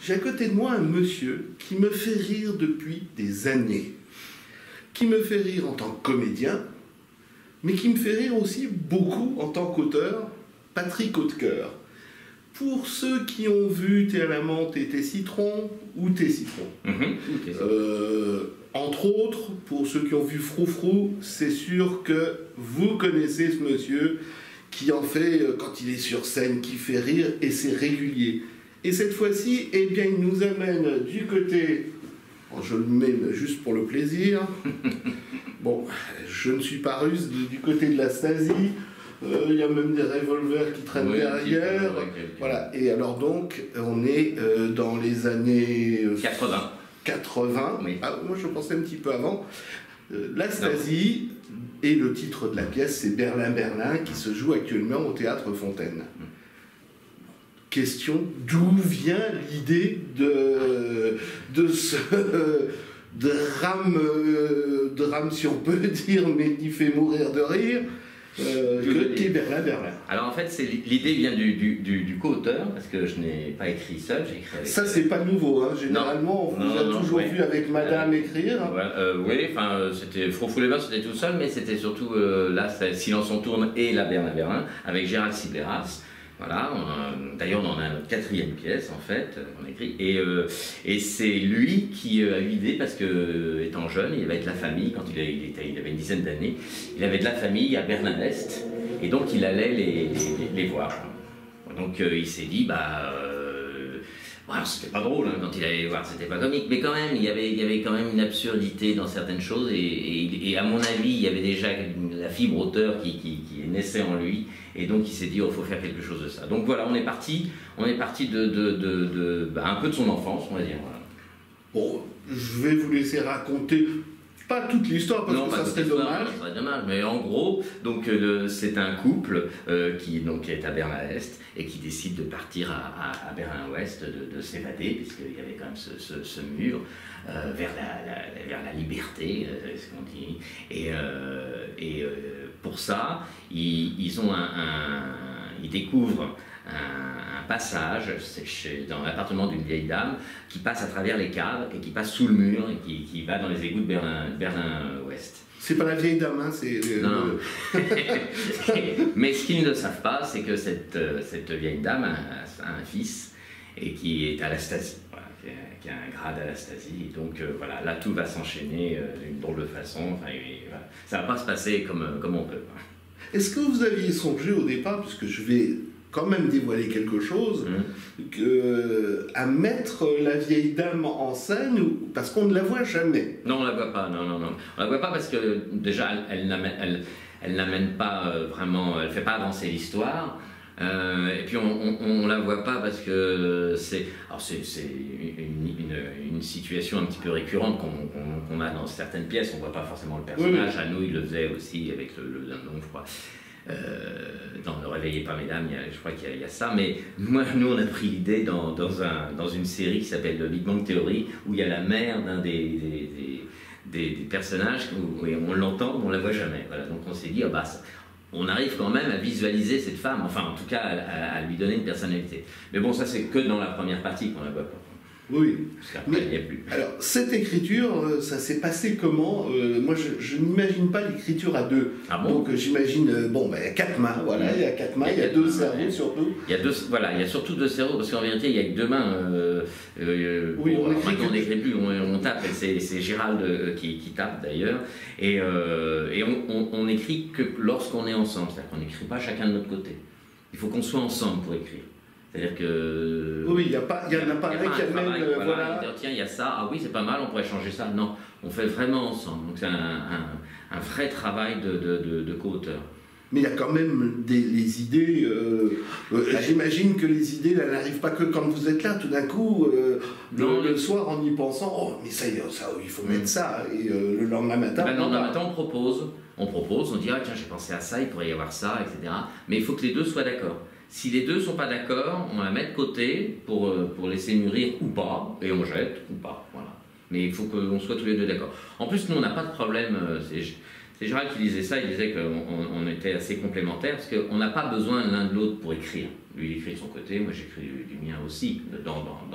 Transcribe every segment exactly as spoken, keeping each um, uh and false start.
j'ai à côté de moi un monsieur qui me fait rire depuis des années, qui me fait rire en tant que comédien, mais qui me fait rire aussi beaucoup en tant qu'auteur, Patrick Hautecoeur. Pour ceux qui ont vu Thé à la menthe et Thé citron, ou Thé citron. Mmh, okay. euh, entre autres, pour ceux qui ont vu Froufrou, c'est sûr que vous connaissez ce monsieur qui en fait, quand il est sur scène, qui fait rire, et c'est régulier. Et cette fois-ci, eh bien, il nous amène du côté... Bon, je le mets juste pour le plaisir. Bon, je ne suis pas russe, du côté de la Stasi. Il euh, y a même des revolvers qui traînent oui, derrière. Peu, okay, okay. Voilà. Et alors donc, on est euh, dans les années... Euh, quatre-vingts. quatre-vingts. Oui. Ah, moi, je pensais un petit peu avant. Euh, la Stasi, non. Et le titre de la pièce, c'est Berlin, Berlin, qui se joue actuellement au Théâtre Fontaine. Hum. Question, d'où vient l'idée de, de ce drame, euh, drame, si on peut dire, mais qui fait mourir de rire, euh, que qu'est Berlin, Berlin. Alors en fait, l'idée vient du, du, du, du co-auteur, parce que je n'ai pas écrit seul, j'ai écrit avec... Ça, c'est pas nouveau, hein. Généralement, non, on vous non, a non, toujours non, vu oui. avec Madame euh, écrire. Ouais, euh, oui, enfin, c'était Froufrou-les-Bains, c'était tout seul, mais c'était surtout, euh, là, Silence on tourne et la Berlin, Berlin, avec Gérald Sibleras. Voilà, d'ailleurs on en a notre quatrième pièce en fait, on écrit, et, euh, et c'est lui qui a eu l'idée parce que euh, étant jeune, il avait de la famille, quand il, a, il, était, il avait une dizaine d'années, il avait de la famille à Berlin-Est, et donc il allait les, les, les voir. Donc euh, il s'est dit, bah, euh, voilà, c'était pas drôle hein, quand il allait les voir, c'était pas comique, mais quand même, il y avait, il y avait quand même une absurdité dans certaines choses, et, et, et à mon avis, il y avait déjà la fibre auteur qui, qui, qui naissait en lui. Et donc il s'est dit, il oh, faut faire quelque chose de ça. Donc voilà, on est parti, on est parti de, de, de, de bah, un peu de son enfance, on va dire. Voilà. Bon, je vais vous laisser raconter, pas toute l'histoire, parce non, que ça serait dommage. Ça serait dommage, mais en gros, donc euh, c'est un couple euh, qui donc, est à Berlin-Est et qui décide de partir à, à, à Berlin-Ouest, de, de s'évader, puisqu'il y avait quand même ce, ce, ce mur euh, vers, la, la, vers la liberté, euh, ce qu'on dit. Et, euh, et euh, pour ça, ils, ils, ont un, un, ils découvrent un, un passage chez, dans l'appartement d'une vieille dame qui passe à travers les caves et qui passe sous le mur et qui, qui va dans les égouts de Berlin, Berlin-Ouest. C'est pas la vieille dame, hein, c'est... Non. Mais ce qu'ils ne savent pas, c'est que cette, cette vieille dame a, a un fils et qui est à la Stasi. Voilà, qui a un grade à la Stasi, donc euh, voilà, là tout va s'enchaîner euh, d'une drôle de façon, enfin, et, voilà. Ça va pas se passer comme, comme on peut. Est-ce que vous aviez songé au départ, puisque je vais quand même dévoiler quelque chose, mmh. que, à mettre la vieille dame en scène, parce qu'on ne la voit jamais? Non, on la voit pas, non, non, non. On la voit pas parce que déjà, elle, elle, elle, elle n'amène pas vraiment, elle fait pas avancer l'histoire. Euh, et puis on ne la voit pas parce que c'est une, une, une situation un petit peu récurrente qu'on qu'on, qu'on a dans certaines pièces. On ne voit pas forcément le personnage. Oui. Anou, il le faisait aussi avec le, le dindon, je crois. Euh, dans Ne réveillez pas mesdames, il y a, je crois qu'il y, y a ça. Mais moi, nous, on a pris l'idée dans, dans, un, dans une série qui s'appelle The Big Bang Theory, où il y a la mère d'un des, des, des, des, des personnages, où, où on l'entend, mais on ne la voit jamais. Voilà, donc on s'est dit, oh, bah, ça, on arrive quand même à visualiser cette femme, enfin en tout cas à, à, à lui donner une personnalité. Mais bon, ça c'est que dans la première partie qu'on la voit pas. Oui. Parce qu'après, il n'y a plus. Alors, cette écriture, ça s'est passé comment? euh, Moi, je, je n'imagine pas l'écriture à deux. Ah bon? Donc, j'imagine, euh, bon, ben, il y a quatre mains, voilà, il y a quatre mains, il y a, il y a deux cerveaux ouais. surtout. Il y a deux, voilà, il y a surtout deux cerveaux, parce qu'en vérité, il n'y a que deux mains. Euh, euh, oui, bon, on écrit maintenant, on n'écrit plus, on, on tape, c'est Gérald euh, qui, qui tape d'ailleurs, et, euh, et on, on, on écrit que lorsqu'on est ensemble, c'est-à-dire qu'on n'écrit pas chacun de notre côté. Il faut qu'on soit ensemble pour écrire. C'est-à-dire que... Oui, il n'y en a pas un qui amène... Euh, voilà, voilà. Dire, tiens, il y a ça, ah oui, c'est pas mal, on pourrait changer ça. Non, on fait vraiment ensemble. Donc c'est un, un, un vrai travail de, de, de, de co-auteur. Mais il y a quand même des, les idées... Euh, euh, J'imagine que les idées, elles n'arrivent pas que quand vous êtes là, tout d'un coup, euh, non, le, le soir, en y pensant, oh, mais ça, ça il faut mettre ça, et euh, le lendemain matin... Ben, le lendemain matin, on propose, on propose, on dit, ah tiens, j'ai pensé à ça, il pourrait y avoir ça, et cetera. Mais il faut que les deux soient d'accord. Si les deux ne sont pas d'accord, on la met de côté pour, pour laisser mûrir ou pas, et on jette ou pas. Voilà. Mais il faut qu'on soit tous les deux d'accord. En plus, nous, on n'a pas de problème. C'est Gérald qui disait ça, il disait qu'on on était assez complémentaires, parce qu'on n'a pas besoin l'un de l'autre pour écrire. Lui, il écrit de son côté, moi j'écris du mien aussi, dans, dans, dans, dans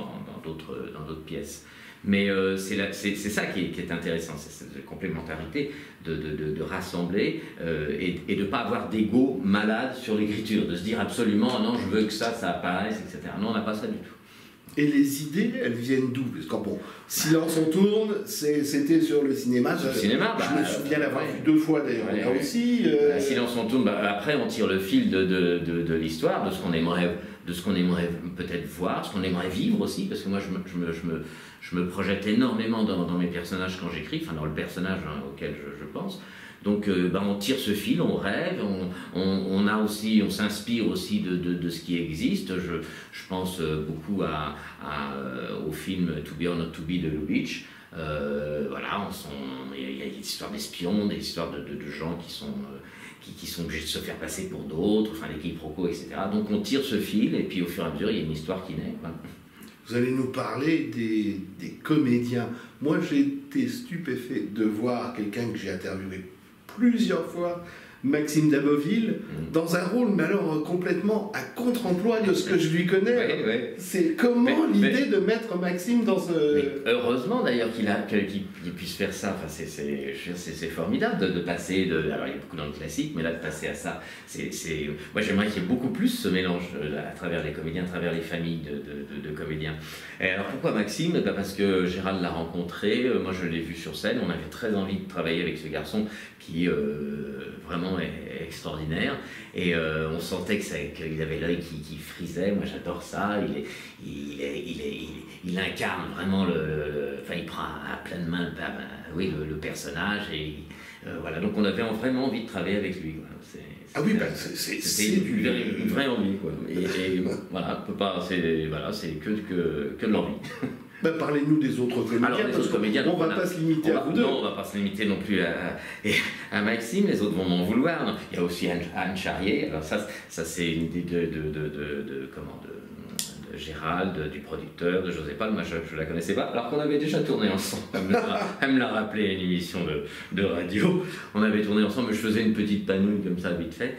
d'autres dans d'autres pièces. Mais euh, c'est ça qui est, qui est intéressant, c'est cette complémentarité de, de, de, de rassembler euh, et, et de ne pas avoir d'ego malade sur l'écriture, de se dire absolument oh non, je veux que ça, ça apparaisse, et cetera. Non, on n'a pas ça du tout. Et les idées, elles viennent d'où? Parce que bon, Silence on tourne, c'était sur le cinéma. Sur le cinéma, je bah, me souviens l'avoir ouais. vu deux fois d'ailleurs. Ouais, là ouais. aussi. Euh... Bah, Silence on tourne. Bah, après, on tire le fil de, de, de, de l'histoire, de ce qu'on aimerait, de ce qu'on aimerait peut-être voir, ce qu'on aimerait vivre aussi, parce que moi, je me, je me, je me, je me projette énormément dans, dans mes personnages quand j'écris, enfin dans le personnage hein, auquel je, je pense. Donc euh, bah, on tire ce fil, on rêve, on, on, on a aussi, on s'inspire aussi de, de, de ce qui existe. Je, je pense euh, beaucoup à, à, euh, au film To Be or Not To Be de Lubitsch. Euh, voilà, il y a des histoires d'espions, des histoires de, de, de gens qui sont, euh, qui, qui sont obligés de se faire passer pour d'autres, enfin des quiproquos, et cetera. Donc on tire ce fil et puis au fur et à mesure il y a une histoire qui naît. Quoi. Vous allez nous parler des, des comédiens. Moi j'ai été stupéfait de voir quelqu'un que j'ai interviewé plusieurs fois, Maxime Daboville, mmh. dans un rôle, mais alors complètement à contre-emploi de ce que je lui connais. Ouais, ouais. C'est comment l'idée de mettre Maxime dans ce... Mais heureusement d'ailleurs qu'il qu'il qu'il puisse faire ça. Enfin, c'est formidable de, de passer de... Alors il y a beaucoup dans le classique, mais là de passer à ça, c'est... Moi j'aimerais qu'il y ait beaucoup plus ce mélange à travers les comédiens, à travers les familles de, de, de, de comédiens. Et alors pourquoi Maxime? Ben parce que Gérald l'a rencontré, moi je l'ai vu sur scène, on avait très envie de travailler avec ce garçon qui euh, vraiment est extraordinaire et euh, on sentait qu'il avait l'œil qui, qui frisait. Moi j'adore ça, il, est, il, est, il, est, il, il incarne vraiment le, le enfin il prend à pleine main le, oui, le, le personnage et euh, voilà, donc on avait vraiment envie de travailler avec lui quoi. C'est, ah oui, bah, c'est une, du... une, une vraie envie quoi. Et, et voilà, peut pas, c'est voilà, que, que, que de l'envie. Ben, parlez-nous des autres comédiens. Alors, les autres comédiens, on ne va pas se limiter à vous deux. Non, on ne va pas se limiter non plus à, à, à Maxime, les autres vont m'en vouloir. Non. Il y a aussi Anne, Anne Charrier, alors ça, ça c'est une idée de, de, de, de, de, comment, de, de Gérald, du producteur, de José Paul. Moi je ne la connaissais pas, alors qu'on avait déjà tourné ensemble. Elle me l'a rappelé à une émission de, de radio. On avait tourné ensemble, je faisais une petite panouille comme ça, vite fait.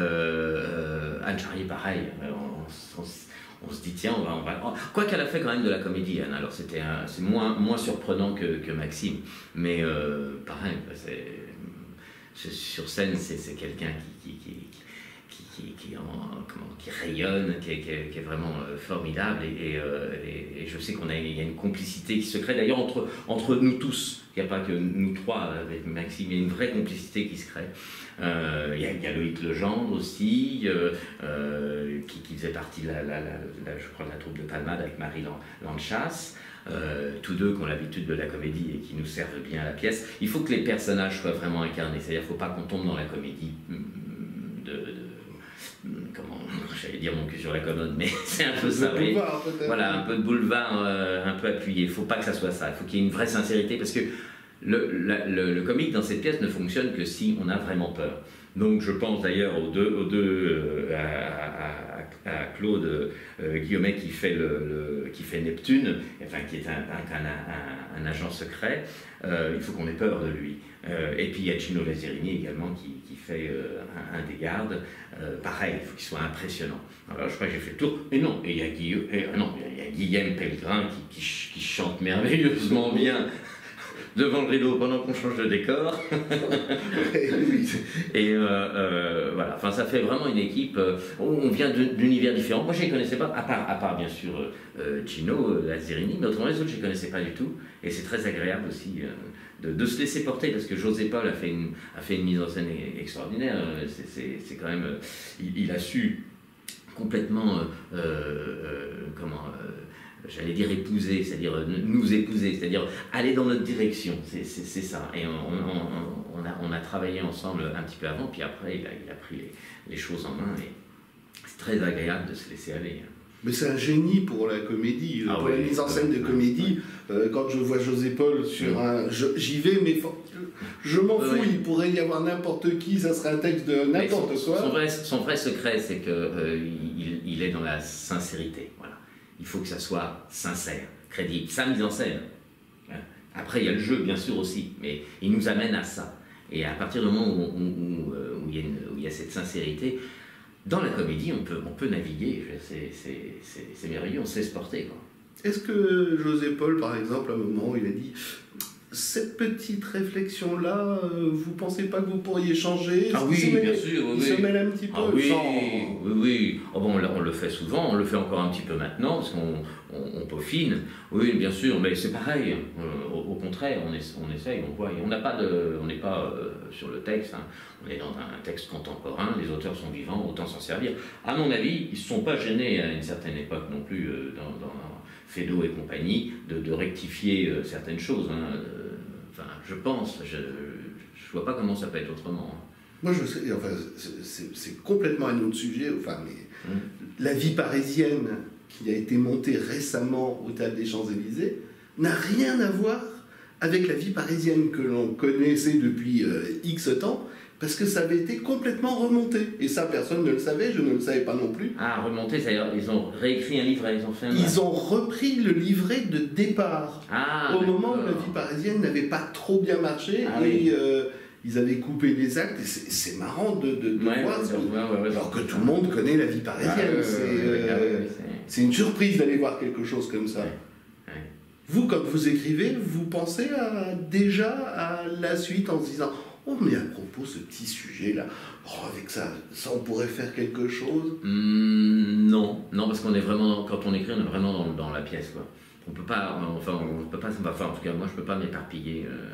Euh, Anne Charrier, pareil. On, on, on se dit tiens on va, on va... quoi qu'elle a fait quand même de la comédie Anne, alors c'était c'est moins, moins surprenant que, que Maxime mais euh, pareil c'est, sur scène c'est quelqu'un qui, qui, qui, qui, qui, en, comment, qui rayonne qui est, qui est, qui est vraiment euh, formidable et, et, euh, et, et je sais qu'on a, il y a une complicité qui se crée d'ailleurs entre, entre nous tous, il n'y a pas que nous trois avec Maxime, il y a une vraie complicité qui se crée. Euh, il, y a, il y a Loïc Legendre aussi, euh, euh, qui, qui faisait partie de la, la, la, la, je crois, de la troupe de Palmade avec Marie Landchasse, euh, tous deux qui ont l'habitude de la comédie et qui nous servent bien à la pièce. Il faut que les personnages soient vraiment incarnés, c'est-à-dire qu'il ne faut pas qu'on tombe dans la comédie de, de comment, j'allais dire mon cul sur la commode, mais c'est un peu ça, oui. Voilà, un peu de boulevard, euh, un peu appuyé. Il ne faut pas que ça soit ça, il faut qu'il y ait une vraie sincérité, parce que Le, la, le, le comique dans cette pièce ne fonctionne que si on a vraiment peur. Donc je pense d'ailleurs aux deux, aux deux euh, à, à, à Claude euh, Guillaumet qui fait, le, le, qui fait Neptune, enfin qui est un, un, un, un agent secret. Euh, il faut qu'on ait peur de lui. Euh, et puis il y a Gino Lazzarini également qui, qui fait euh, un, un des gardes. Euh, pareil, il faut qu'il soit impressionnant. Alors je crois que j'ai fait le tour. Et non, et il y a, Guillaume, et, non, il y a Guillaume Pellegrin qui, qui, qui chante merveilleusement bien devant le rideau pendant qu'on change de décor. Et euh, euh, voilà, enfin ça fait vraiment une équipe, euh, on vient d'univers différents. Moi je ne les connaissais pas, à part, à part bien sûr euh, Gino Lazzarini, mais autrement les autres je ne les connaissais pas du tout. Et c'est très agréable aussi euh, de, de se laisser porter, parce que José Paul a fait une, a fait une mise en scène extraordinaire. C'est quand même, euh, il, il a su complètement, euh, euh, comment... Euh, j'allais dire épouser, c'est-à-dire nous épouser, c'est-à-dire aller dans notre direction, c'est ça. Et on, on, on, a, on a travaillé ensemble un petit peu avant, puis après il a, il a pris les, les choses en main, et c'est très agréable de se laisser aller. Mais c'est un génie pour la comédie, ah pour oui, la mise en scène de comédie. Euh, quand je vois José Paul sur mmh. un... J'y vais, mais je m'en fous, oui. Il pourrait y avoir n'importe qui, ça serait un texte de n'importe quoi. Son vrai, son vrai secret, c'est qu'il euh, il, il est dans la sincérité, voilà. Il faut que ça soit sincère, crédible, sa mise en scène. Après, il y a le jeu, bien sûr, aussi, mais il nous amène à ça. Et à partir du moment où, où, où, où, il, y a une, où il y a cette sincérité, dans la comédie, on peut, on peut naviguer, c'est merveilleux, on sait se porter, quoi. Est-ce que José Paul, par exemple, à un moment, il a dit cette petite réflexion-là, euh, vous pensez pas que vous pourriez changer? Ah oui, mêle, bien sûr, oui. Il se mêle un petit peu. Ah oui, sans... oui, oui. Oh bon, on le fait souvent, on le fait encore un petit peu maintenant, parce qu'on on, on peaufine. Oui, bien sûr, mais c'est pareil. Euh, au, au contraire, on, est, on essaye, on voit. On n'a pas de, on n'est pas euh, sur le texte. Hein. On est dans un texte contemporain. Les auteurs sont vivants, autant s'en servir. À mon avis, ils ne se sont pas gênés à une certaine époque non plus euh, dans, dans Feydeau et compagnie de, de rectifier euh, certaines choses. Hein. Euh, enfin, je pense. Je ne vois pas comment ça peut être autrement. Hein. Moi, je sais, enfin, c'est complètement un autre sujet. Enfin, mais mmh. La vie parisienne qui a été montée récemment au Théâtre des Champs-Élysées n'a rien à voir avec la vie parisienne que l'on connaissait depuis euh, X temps, parce que ça avait été complètement remonté. Et ça, personne ne le savait, je ne le savais pas non plus. Ah, remonté, c'est-à-dire ils ont réécrit un livret, ils ont fait un... Ils ont repris le livret de départ, ah, au moment où la vie parisienne n'avait pas trop bien marché, ah, et oui. euh, ils avaient coupé les actes, et c'est marrant de, de, de ouais, voir, ouais, ouais, ouais, alors que tout le monde connaît la vie parisienne. Ah, c'est euh, ouais, une surprise d'aller voir quelque chose comme ça. Ouais, ouais. Vous, quand vous écrivez, vous pensez à, déjà à la suite en se disant « Oh, mais à propos, ce petit sujet-là, oh, avec ça, ça, on pourrait faire quelque chose ?» mmh, Non, non, parce qu'on est vraiment, quand on écrit, on est vraiment dans, dans la pièce, quoi. On peut pas, enfin, on peut pas, enfin, en tout cas, moi, je peux pas m'éparpiller. Euh,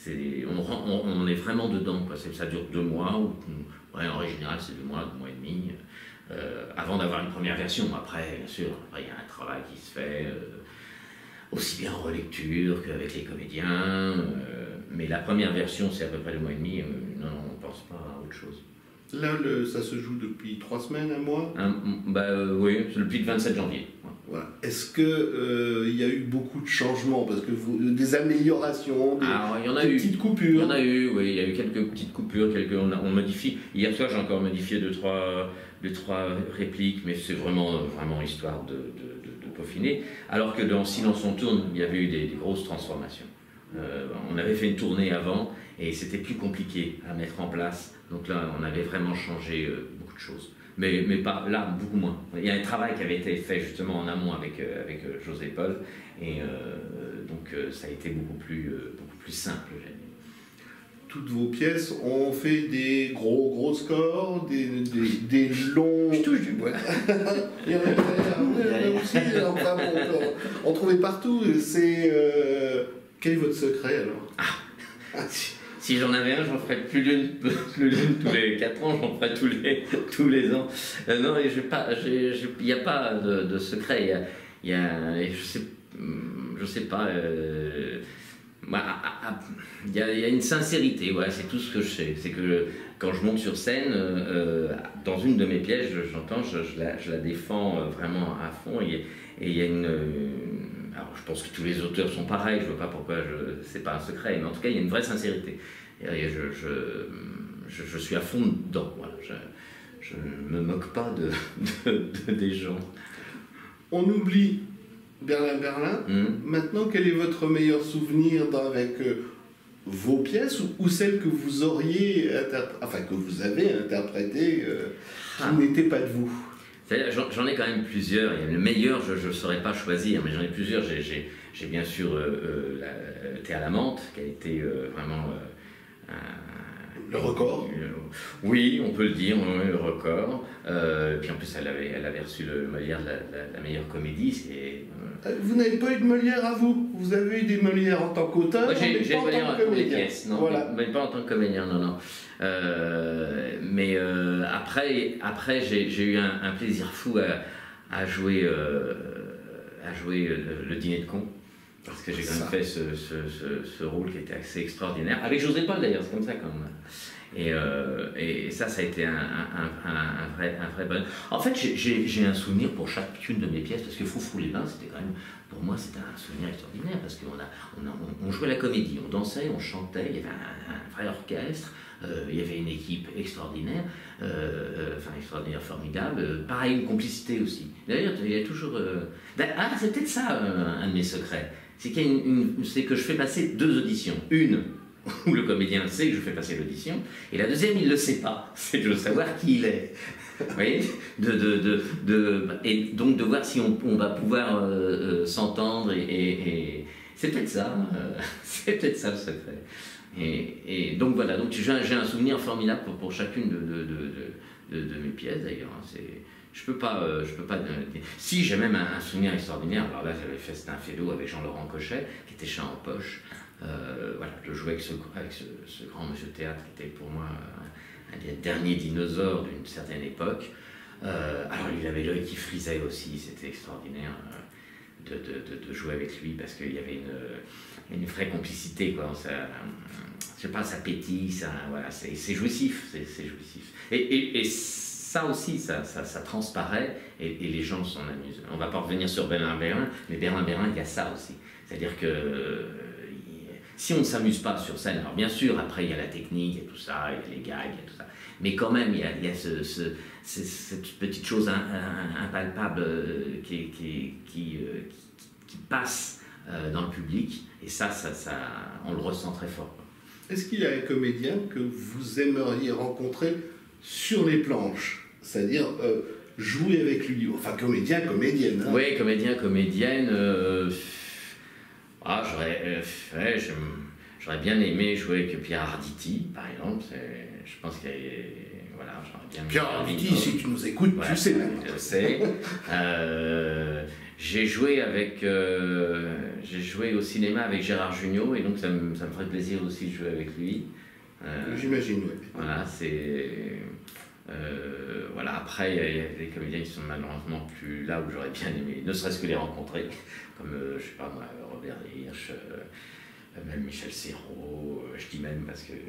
on, on, on est vraiment dedans, quoi. Ça dure deux mois, ou, ouais, en règle générale, c'est deux mois, deux mois et demi, euh, avant d'avoir une première version. Après, bien sûr, après, il y a un travail qui se fait, euh, aussi bien en relecture qu'avec les comédiens, euh, mais la première version, c'est à peu près deux mois et demi, euh, non, on ne pense pas à autre chose. Là, le, ça se joue depuis trois semaines, un mois un, bah, euh, Oui, depuis le vingt-sept janvier. Ouais. Voilà. Est-ce qu'il euh, y a eu beaucoup de changements, parce que vous, des améliorations, des, Alors, il y en a des eu. petites coupures? Il y en a eu, oui, il y a eu quelques petites coupures, quelques, on, a, on modifie. Hier soir, j'ai encore modifié deux, trois, deux, trois répliques, mais c'est vraiment, vraiment histoire de, de, de, de peaufiner. Alors que dans Silence on tourne, il y avait eu des, des grosses transformations. Euh, on avait fait une tournée avant, et c'était plus compliqué à mettre en place. Donc là, on avait vraiment changé euh, beaucoup de choses. Mais, mais pas, là, beaucoup moins. Il y a un travail qui avait été fait justement en amont avec, euh, avec euh, José Paul, et euh, donc euh, ça a été beaucoup plus, euh, beaucoup plus simple. Toutes vos pièces ont fait des gros, gros scores, des, des, des longs... Je touche du bois. Il y en avait aussi, enfin, on, on trouvait partout. C'est... Euh... Quel est votre secret, alors? Ah. Si j'en avais un, j'en ferais plus d'une tous les quatre ans, j'en ferais tous les, tous les ans. Euh, non, il n'y a pas de, de secret. Y a, y a, je sais, je sais pas. Euh, il y, y a une sincérité, voilà, c'est tout ce que je sais. C'est que quand je monte sur scène, euh, dans une de mes pièces, j'entends, je, je, la, je la défends vraiment à fond. Et il y a une. Alors, je pense que tous les auteurs sont pareils, je ne vois pas pourquoi, c'est pas un secret, mais en tout cas, il y a une vraie sincérité. Et je, je, je, je suis à fond dedans, voilà. Je ne me moque pas de, de, de, des gens. On oublie Berlin Berlin. Mmh. Maintenant, quel est votre meilleur souvenir dans, avec euh, vos pièces ou, ou celles que vous auriez, enfin que vous avez interprétées, euh, qui ah. n'étaient pas de vous? J'en ai quand même plusieurs. Le meilleur, je ne saurais pas choisir, mais j'en ai plusieurs. J'ai bien sûr euh, euh, la, Thé à la menthe, qui a été euh, vraiment euh, un, le record. Euh, oui, on peut le dire, oui, le record. Euh, puis en plus, elle avait, elle avait reçu le Molière de la, la, la meilleure comédie. Euh... Vous n'avez pas eu de Molière à vous? Vous avez eu des Molières en tant qu'auteur, mais pas en tant que comédien. Non, voilà. mais, mais pas en tant que comédien, non, non. Euh, mais euh, après, après j'ai eu un, un plaisir fou à, à jouer, euh, à jouer le, le Dîner de cons, parce que j'ai quand même fait ce, ce, ce, ce rôle qui était assez extraordinaire, avec José Paul d'ailleurs, c'est comme ça quand même. Et, euh, et ça, ça a été un, un, un, un, vrai, un vrai bon. En fait, j'ai un souvenir pour chacune de mes pièces, parce que Froufrou les Bains, c'était quand même, pour moi, c'était un souvenir extraordinaire, parce qu'on a, on a, on, on jouait la comédie, on dansait, on chantait, il y avait un, un vrai orchestre. Euh, il y avait une équipe extraordinaire, euh, enfin extraordinaire, formidable, euh, pareil, une complicité aussi. D'ailleurs, il y a toujours... Euh... Ah, c'est peut-être ça, euh, un de mes secrets. C'est qu'il y a une, une... c'est que je fais passer deux auditions. Une, où le comédien sait que je fais passer l'audition, et la deuxième, il ne le sait pas. C'est de savoir qui il est. Vous voyez, de, de, de, de, et donc de voir si on, on va pouvoir euh, euh, s'entendre, et, et, et c'est peut-être ça, euh, c'est peut-être ça le secret. Et, et donc voilà, donc j'ai un, un souvenir formidable pour, pour chacune de, de, de, de, de, de mes pièces d'ailleurs. Je peux pas, euh, je peux pas. Euh, si j'ai même un, un souvenir extraordinaire. Alors là, j'avais fait c'était un Fédo avec Jean-Laurent Cochet, qui était chat en poche. Euh, voilà, je jouais avec ce, avec ce, ce grand monsieur théâtre qui était pour moi un, un des derniers dinosaures d'une certaine époque. Euh, alors il avait l'œil qui frisait aussi, c'était extraordinaire euh, de, de, de, de jouer avec lui parce qu'il y avait une, une vraie complicité, quoi. Ça, je sais pas, ça pétille, ça, voilà, c'est jouissif, c'est jouissif. Et, et, et ça aussi, ça, ça, ça transparaît et, et les gens s'en amusent. On va pas revenir sur Berlin Berlin, mais Berlin Berlin, il y a ça aussi. C'est-à-dire que euh, si on ne s'amuse pas sur scène, alors bien sûr, après il y a la technique et tout ça, il y a les gags, il y a tout ça, mais quand même il y a, il y a ce, ce, ce, cette petite chose impalpable qui, qui, qui, qui, qui passe dans le public, et ça, ça, ça on le ressent très fort. Est-ce qu'il y a un comédien que vous aimeriez rencontrer sur les planches, c'est-à-dire euh, jouer avec lui, enfin comédien, comédienne hein. Oui, comédien, comédienne. Euh, ah, j'aurais euh, ouais, j'aurais bien aimé jouer avec Pierre Arditi, par exemple. Je pense qu'il y a, voilà, j'aurais bien. Pierre Arditi, si tu nous écoutes, ouais, tu sais. Je sais. euh, j'ai joué avec, euh, j'ai joué au cinéma avec Gérard Jugnot, et donc ça me, ça me ferait plaisir aussi de jouer avec lui. Euh, J'imagine, oui. Voilà, c'est. Euh, voilà, après, il y a des comédiens qui sont malheureusement plus là où j'aurais bien aimé, ne serait-ce que les rencontrer, comme, euh, je sais pas moi, Robert Hirsch, euh, même Michel Serrault, euh, je dis même parce que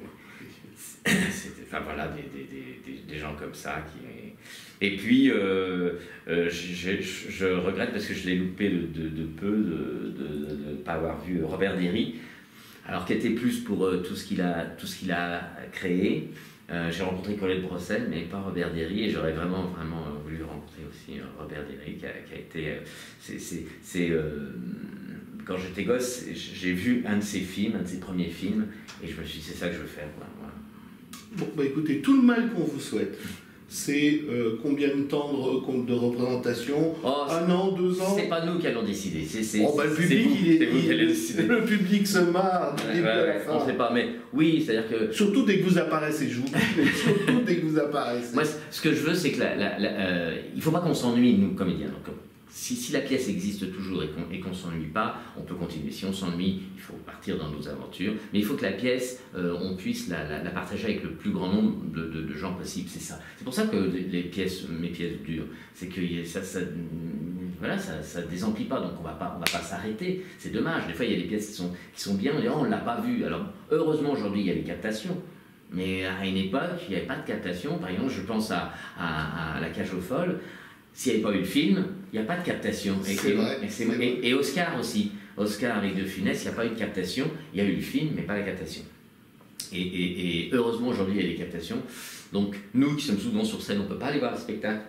c'était, enfin voilà, des, des, des, des gens comme ça qui. Et puis, euh, euh, je regrette parce que je l'ai loupé de, de, de peu de ne pas avoir vu Robert Derry. Alors qui était plus pour euh, tout ce qu'il a, tout ce qu'il a créé. Euh, J'ai rencontré Colette Brossel, mais pas Robert Derry, et j'aurais vraiment, vraiment euh, voulu rencontrer aussi euh, Robert Derry, qui a, qui a été... Euh, c'est euh, quand j'étais gosse, j'ai vu un de ses films, un de ses premiers films, et je me suis dit, c'est ça que je veux faire. Quoi, voilà. Bon, bah écoutez, tout le mal qu'on vous souhaite. C'est euh, combien de temps de, de représentation? Oh, un an, deux ans? C'est pas nous qui allons décider. C'est oh, bah, le public, vous, il est, vous il, le, le public se marre. Ouais, ouais, ouais, on sait pas, mais oui, c'est-à-dire que... Surtout dès que vous apparaissez, je vous dis, mais surtout dès que vous apparaissez. Moi, ce que je veux, c'est que la, la, la, euh, il faut pas qu'on s'ennuie, nous, comédiens. Donc, si, si la pièce existe toujours et qu'on et qu'on s'ennuie pas, on peut continuer. Si on s'ennuie, il faut partir dans nos aventures. Mais il faut que la pièce, euh, on puisse la, la, la partager avec le plus grand nombre de, de, de gens possible. C'est ça. C'est pour ça que les pièces, mes pièces durent. C'est que ça, ça, voilà, ça, ça désemplit pas. Donc on va pas, on va pas s'arrêter. C'est dommage. Des fois, il y a des pièces qui sont, qui sont bien. On dit, oh, on l'a pas vu. Alors heureusement aujourd'hui, il y a les captations. Mais à une époque, il n'y avait pas de captation. Par exemple, je pense à, à, à La Cage aux Folles. S'il n'y avait pas eu le film, il n'y a pas de captation. Et, vrai, et, et, et Oscar aussi. Oscar avec De Funès, il n'y a pas eu de captation. Il y a eu le film, mais pas la captation. Et, et, et heureusement, aujourd'hui, il y a des captations. Donc, nous qui sommes souvent sur scène, on ne peut pas aller voir le spectacle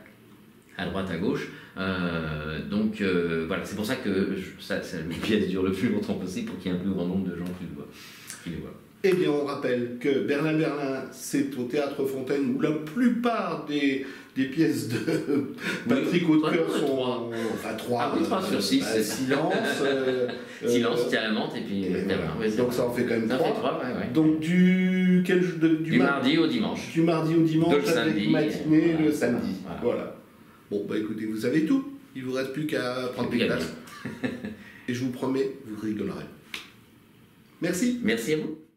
à droite, à gauche. Euh, donc, euh, voilà, c'est pour ça que je, ça, ça, mes pièces durent le plus longtemps possible pour qu'il y ait un plus grand nombre de gens qui le voient. Qui les voient. Eh bien, on rappelle que Berlin Berlin, c'est au Théâtre Fontaine, où la plupart des, des pièces de Patrick oui, Hautecoeur sont... Trois. Enfin, trois. Ah oui, trois sur six. Bah, silence. Euh, silence, tient la menthe, et puis... Et Berlin, voilà. Donc ça en fait quand même ça trois. Fait trois ouais, ouais. Donc du... Quel, de, du, du mardi au dimanche. Du mardi au dimanche, le avec samedi, matinée voilà, le samedi. Voilà. voilà. Bon, bah écoutez, vous avez tout. Il ne vous reste plus qu'à prendre des places. Et je vous promets, vous rigolerez. Merci. Merci à vous.